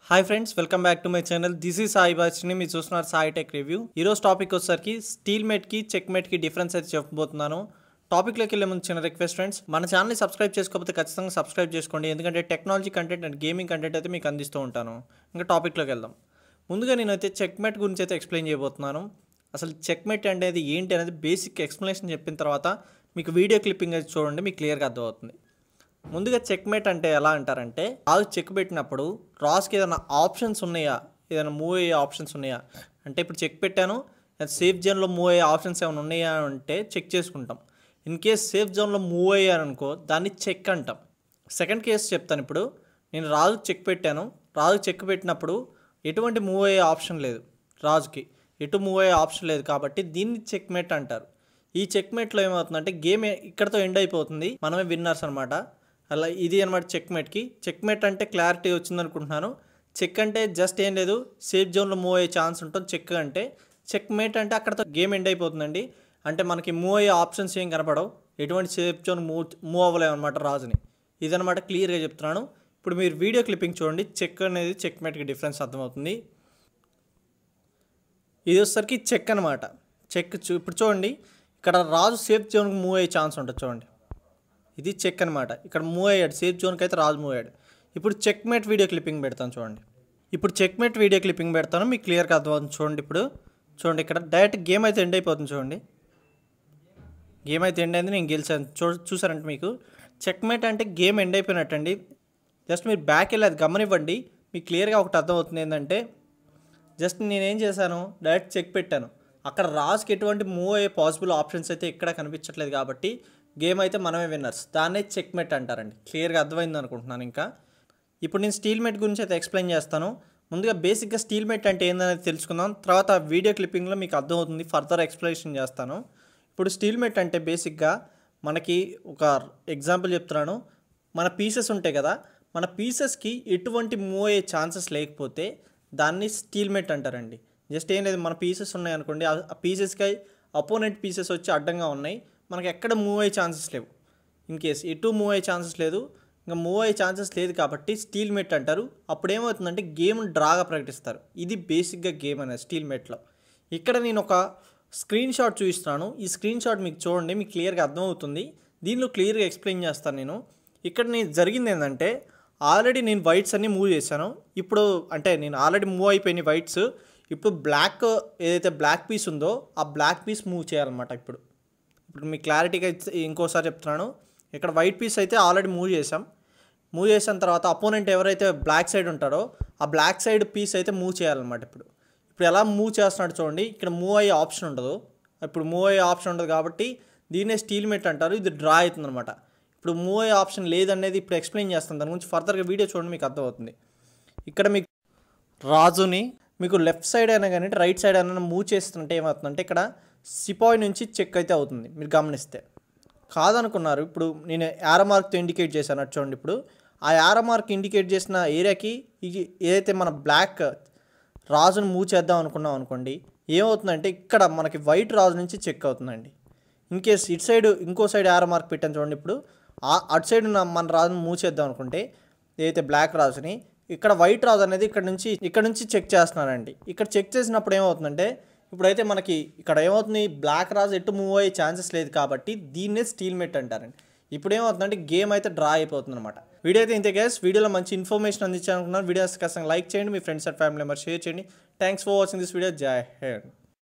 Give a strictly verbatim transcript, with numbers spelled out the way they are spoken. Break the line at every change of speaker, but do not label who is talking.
Hi friends, welcome back to my channel. This is Sai Bachini. మీరు చూస్తున్నారు Sai tech review. ఈ రోజు topic వచ్చేసరికి స్టీల్మేట్ కి చెక్మేట్ కి డిఫరెన్స్ అయితే చెప్పబోతున్నాను. టాపిక్ లోకి వెళ్ళే ముందు చిన్న రిక్వెస్ట్ ఫ్రెండ్స్, మన ఛానల్ ని సబ్స్క్రైబ్ చేసుకోకపోతే ఖచ్చితంగా సబ్స్క్రైబ్ చేసుకోండి, ఎందుకంటే technology content and gaming content అయితే మీకు అందిస్తూ ఉంటాను. ఇంకా టాపిక్ లోకి వెళ్దాం. ముందుగా నేనైతే చెక్మేట్ గురించి అయితే ఎక్స్ప్లెయిన్ చేయబోతున్నాను. అసలు చెక్మేట్ అనేది ఏంటి అనేది బేసిక్ ఎక్స్ప్లెనేషన్ చెప్పిన తర్వాత మీకు వీడియో క్లిప్పింగ్ అయితే చూడండి, మీకు క్లియర్గా అర్థమవుతుంది. ముందుగా చెక్మేట్ అంటే ఎలా అంటారంటే, రాజు చెక్ పెట్టినప్పుడు రాజుకి ఏదైనా ఆప్షన్స్ ఉన్నాయా, ఏదైనా మూవ్ అయ్యే ఆప్షన్స్ ఉన్నాయా అంటే, ఇప్పుడు చెక్ పెట్టాను సేఫ్ జోన్లో మూవ్ అయ్యే ఆప్షన్స్ ఏమైనా ఉన్నాయా అంటే చెక్ చేసుకుంటాం. ఇన్ కేస్ సేఫ్ జోన్లో మూవ్ అయ్యారనుకో దాన్ని చెక్ అంటాం. సెకండ్ కేసు చెప్తాను. ఇప్పుడు నేను రాజు చెక్ పెట్టాను, రాజు చెక్ పెట్టినప్పుడు ఎటువంటి మూవ్ అయ్యే ఆప్షన్ లేదు, రాజుకి ఎటు మూవ్ అయ్యే ఆప్షన్ లేదు, కాబట్టి దీన్ని చెక్మేట్ అంటారు. ఈ చెక్మేట్లో ఏమవుతుందంటే గేమ్ ఇక్కడతో ఎండ్ అయిపోతుంది, మనమే విన్నర్స్ అనమాట. అలా ఇది అనమాట చెక్మేట్కి. చెక్మేట్ అంటే క్లారిటీ వచ్చింది అనుకుంటున్నాను. చెక్ అంటే జస్ట్ ఏం లేదు, సేఫ్ జోన్లో మూవ్ అయ్యే ఛాన్స్ ఉంటుంది చెక్ అంటే. చెక్మేట్ అంటే అక్కడతో గేమ్ ఎండ్ అయిపోతుందండి, అంటే మనకి మూవ్ అయ్యే ఆప్షన్స్ ఏం కనపడవు, ఎటువంటి సేఫ్ జోన్ మూవ్ మూవ్ అవ్వలేము అనమాట రాజుని. ఇదనమాట క్లియర్గా చెప్తున్నాను. ఇప్పుడు మీరు వీడియో క్లిప్పింగ్ చూడండి, చెక్ అనేది చెక్మేట్కి డిఫరెన్స్ అర్థమవుతుంది. ఇది వచ్చేసరికి చెక్ అనమాట. చెక్ చూ ఇప్పుడు చూడండి, ఇక్కడ రాజు సేఫ్ జోన్కి మూవ్ అయ్యే ఛాన్స్ ఉంటుంది చూడండి, ఇది చెక్ అనమాట. ఇక్కడ మూవ్ అయ్యాడు సేఫ్ జోన్కి, అయితే రాజు మూవ్ అయ్యాడు. ఇప్పుడు చెక్మేట్ వీడియో క్లిప్పింగ్ పెడతాను చూడండి. ఇప్పుడు చెక్మేట్ వీడియో క్లిప్పింగ్ పెడతాను, మీకు క్లియర్గా అర్థమవుతుంది చూడండి. ఇప్పుడు చూడండి, ఇక్కడ డైరెక్ట్ గేమ్ అయితే ఎండ్ అయిపోతుంది చూడండి. గేమ్ అయితే ఎండ్ అయింది, నేను గెలిచాను. చూ చూసారంటే మీకు చెక్మేట్ అంటే గేమ్ ఎండ్ అయిపోయినట్టండి. జస్ట్ మీరు బ్యాక్ వెళ్ళి అది గమనివ్వండి, మీకు క్లియర్గా ఒకటి అర్థమవుతుంది. ఏంటంటే జస్ట్ నేనేం చేశాను, డైరెక్ట్ చెక్ పెట్టాను, అక్కడ రాజుకి ఎటువంటి మూవ్ అయ్యే పాసిబుల్ ఆప్షన్స్ అయితే ఎక్కడ కనిపించట్లేదు, కాబట్టి గేమ్ అయితే మనమే విన్నర్స్. దాన్నే చెక్మేట్ అంటారండి. క్లియర్గా అర్థమైంది అనుకుంటున్నాను. ఇంకా ఇప్పుడు నేను స్టీల్మేట్ గురించి అయితే ఎక్స్ప్లెయిన్ చేస్తాను. ముందుగా బేసిక్గా స్టీల్మేట్ అంటే ఏందనేది తెలుసుకుందాం, తర్వాత వీడియో క్లిప్పింగ్లో మీకు అర్థమవుతుంది, ఫర్దర్ ఎక్స్ప్లెనేషన్ చేస్తాను. ఇప్పుడు స్టీల్మేట్ అంటే బేసిక్గా మనకి ఒక ఎగ్జాంపుల్ చెప్తున్నాను. మన పీసెస్ ఉంటాయి కదా, మన పీసెస్కి ఎటువంటి మూవ్ అయ్యే ఛాన్సెస్ లేకపోతే దాన్ని స్టీల్మేట్ అంటారండి. జస్ట్ ఏం లేదు, మన పీసెస్ ఉన్నాయి అనుకోండి, ఆ పీసెస్కి అపోనెంట్ పీసెస్ వచ్చి అడ్డంగా ఉన్నాయి, మనకి ఎక్కడ మూవ్ అయ్యే ఛాన్సెస్ లేవు. ఇన్ కేస్ ఎటు మూవ్ అయ్యే ఛాన్సెస్ లేదు, ఇంకా మూవ్ అయ్యే ఛాన్సెస్ లేదు కాబట్టి స్టీల్మేట్ అంటారు. అప్పుడు ఏమవుతుందంటే గేమ్ డ్రాగా ప్రకటిస్తారు. ఇది బేసిక్గా గేమ్ అనేది స్టీల్మేట్లో. ఇక్కడ నేను ఒక స్క్రీన్ షాట్ చూపిస్తున్నాను, ఈ స్క్రీన్ షాట్ మీకు చూడండి, మీకు క్లియర్గా అర్థమవుతుంది. దీనిలో క్లియర్గా ఎక్స్ప్లెయిన్ చేస్తాను నేను. ఇక్కడ నేను జరిగింది ఏంటంటే, ఆల్రెడీ నేను వైట్స్ అన్నీ మూవ్ చేశాను. ఇప్పుడు అంటే నేను ఆల్రెడీ మూవ్ అయిపోయినాయి వైట్స్. ఇప్పుడు బ్లాక్ ఏదైతే బ్లాక్ పీస్ ఉందో ఆ బ్లాక్ పీస్ మూవ్ చేయాలన్నమాట. ఇప్పుడు ఇప్పుడు మీకు క్లారిటీగా ఇంకోసారి చెప్తున్నాను. ఇక్కడ వైట్ పీస్ అయితే ఆల్రెడీ మూవ్ చేసాం. మూవ్ చేసిన తర్వాత అపోనెంట్ ఎవరైతే బ్లాక్ సైడ్ ఉంటారో ఆ బ్లాక్ సైడ్ పీస్ అయితే మూవ్ చేయాలన్నమాట. ఇప్పుడు ఇప్పుడు ఎలా మూవ్ చేస్తున్నాడు చూడండి, ఇక్కడ మూవ్ అయ్యే ఆప్షన్ ఉండదు. ఇప్పుడు మూవ్ అయ్యే ఆప్షన్ ఉండదు కాబట్టి దీన్నే స్టీల్మేట్ అంటారు. ఇది డ్రా అవుతుంది అనమాట. ఇప్పుడు మూవ్ అయ్యే ఆప్షన్ లేదనేది ఇప్పుడు ఎక్స్ప్లెయిన్ చేస్తాను, దాని గురించి ఫర్దర్గా వీడియో చూడండి, మీకు అర్థమవుతుంది. ఇక్కడ మీకు రాజుని మీకు లెఫ్ట్ సైడ్ అయినా కానీ రైట్ సైడ్ అయినా మూవ్ చేస్తుంటే ఏమవుతుందంటే ఇక్కడ సిపాయి నుంచి చెక్ అయితే అవుతుంది, మీరు గమనిస్తే. కాదనుకున్నారు, ఇప్పుడు నేను యారో మార్క్తో ఇండికేట్ చేశాను చూడండి. ఇప్పుడు ఆ యారో మార్క్ ఇండికేట్ చేసిన ఏరియాకి ఏదైతే మన బ్లాక్ రాజును మూవ్ చేద్దాం అనుకున్నాం అనుకోండి, ఏమవుతుందంటే ఇక్కడ మనకి వైట్ రాజు నుంచి చెక్ అవుతుందండి. ఇన్ కేస్ ఇటు సైడ్ ఇంకో సైడ్ యారో మార్క్ పెట్టాను చూడండి, ఇప్పుడు అటు సైడ్ మన రాజును మూవ్ చేద్దాం అనుకుంటే ఏదైతే బ్లాక్ రాజుని, ఇక్కడ వైట్ రాజు అనేది ఇక్కడ నుంచి ఇక్కడ నుంచి చెక్ చేస్తున్నారండి. ఇక్కడ చెక్ చేసినప్పుడు ఏమవుతుందంటే, ఇప్పుడైతే మనకి ఇక్కడ ఏమవుతుంది, బ్లాక్ రాజు ఎటు మూవ్ అయ్యే ఛాన్సెస్ లేదు కాబట్టి దీన్నే స్టీల్మేట్ అంటారండి. ఇప్పుడు ఏమవుతుందంటే గేమ్ అయితే డ్రా అయిపోతుంది అనమాట. వీడియో అయితే ఇంతే గైస్. వీడియోలో మంచి ఇన్ఫర్మేషన్ అందించాలనుకున్నాను. వీడియోస్ ఖచ్చితంగా లైక్ చేయండి, మీ friends and family members share చేయండి. Thanks for watching this video. Jai Hind.